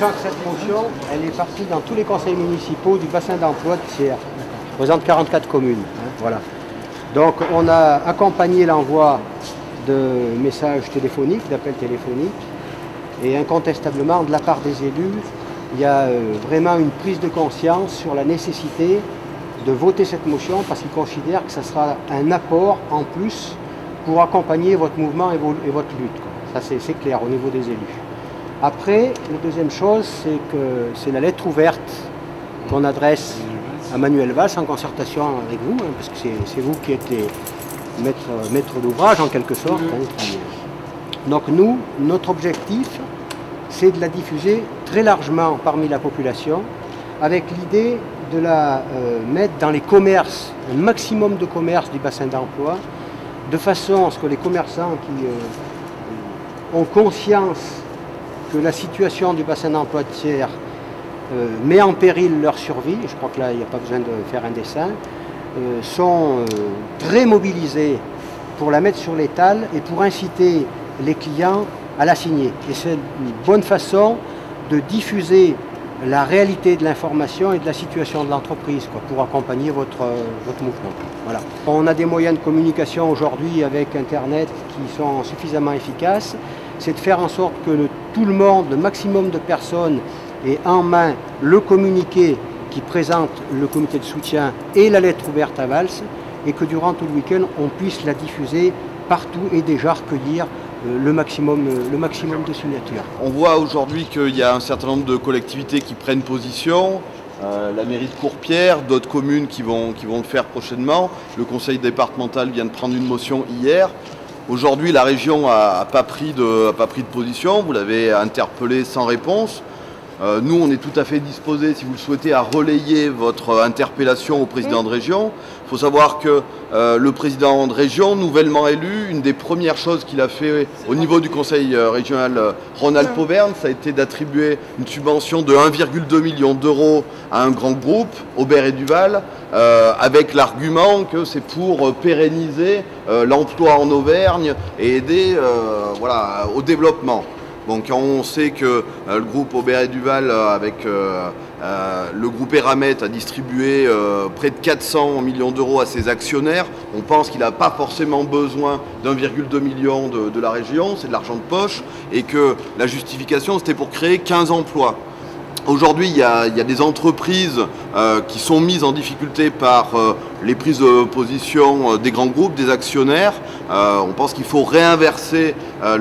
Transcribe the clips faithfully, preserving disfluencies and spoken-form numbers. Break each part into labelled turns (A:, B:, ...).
A: sachant que cette motion, elle est partie dans tous les conseils municipaux du bassin d'emploi de Thiers. Ça représente quarante-quatre communes. Hein, voilà. Donc on a accompagné l'envoi de messages téléphoniques, d'appels téléphoniques, et incontestablement de la part des élus, il y a euh, vraiment une prise de conscience sur la nécessité de voter cette motion parce qu'ils considèrent que ça sera un apport en plus pour accompagner votre mouvement et, vos, et votre lutte. Quoi. Ça c'est clair au niveau des élus. Après, la deuxième chose, c'est que c'est la lettre ouverte qu'on adresse à Manuel Valls en concertation avec vous, hein, parce que c'est vous qui êtes les maître, maître d'ouvrage en quelque sorte. Hein. Donc nous, notre objectif, c'est de la diffuser très largement parmi la population, avec l'idée de la euh, mettre dans les commerces, un maximum de commerces du bassin d'emploi, de façon à ce que les commerçants qui euh, ont conscience que la situation du bassin d'emploi de Thiers euh, met en péril leur survie, je crois que là il n'y a pas besoin de faire un dessin, euh, sont euh, très mobilisés pour la mettre sur l'étal et pour inciter les clients à la signer. Et c'est une bonne façon de diffuser la réalité de l'information et de la situation de l'entreprise pour accompagner votre, euh, votre mouvement. Voilà. On a des moyens de communication aujourd'hui avec Internet qui sont suffisamment efficaces. C'est de faire en sorte que le, tout le monde, le maximum de personnes ait en main le communiqué qui présente le comité de soutien et la lettre ouverte à Valls et que durant tout le week-end, on puisse la diffuser partout et déjà recueillir le maximum, le maximum de signatures.
B: On voit aujourd'hui qu'il y a un certain nombre de collectivités qui prennent position, euh, la mairie de Courpierre, d'autres communes qui vont, qui vont le faire prochainement. Le conseil départemental vient de prendre une motion hier. Aujourd'hui, la région n'a pas pris de, pas pris de position, vous l'avez interpellé sans réponse. Euh, nous, on est tout à fait disposés, si vous le souhaitez, à relayer votre interpellation au président de région. Il faut savoir que euh, le président de région, nouvellement élu, une des premières choses qu'il a fait au niveau du conseil euh, régional euh, Rhône-Alpes-Auvergne, ça a été d'attribuer une subvention de un virgule deux million d'euros à un grand groupe, Aubert et Duval, euh, avec l'argument que c'est pour euh, pérenniser euh, l'emploi en Auvergne et aider euh, voilà, au développement. Bon, quand on sait que euh, le groupe Aubert et Duval, euh, avec euh, euh, le groupe Eramet, a distribué euh, près de quatre cents millions d'euros à ses actionnaires, on pense qu'il n'a pas forcément besoin d'un virgule deux million de, de la région, c'est de l'argent de poche, et que la justification c'était pour créer quinze emplois. Aujourd'hui, il y, il y a des entreprises euh, qui sont mises en difficulté par euh, les prises de position euh, des grands groupes, des actionnaires. Euh, on pense qu'il faut réinverser euh,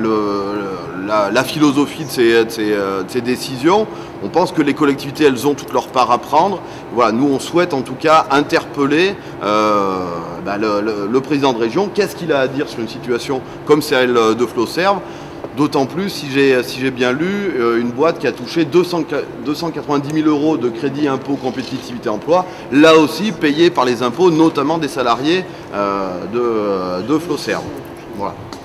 B: le, la, la philosophie de ces, de, ces, de ces décisions. On pense que les collectivités, elles ont toute leur part à prendre. Voilà, nous, on souhaite en tout cas interpeller euh, bah, le, le, le président de région. Qu'est-ce qu'il a à dire sur une situation comme celle de Flosserve ? D'autant plus, si j'ai si j'ai bien lu, euh, une boîte qui a touché deux cent quatre-vingt-dix mille euros de crédit impôt compétitivité emploi, là aussi payé par les impôts, notamment des salariés euh, de, de Flosserve. Voilà.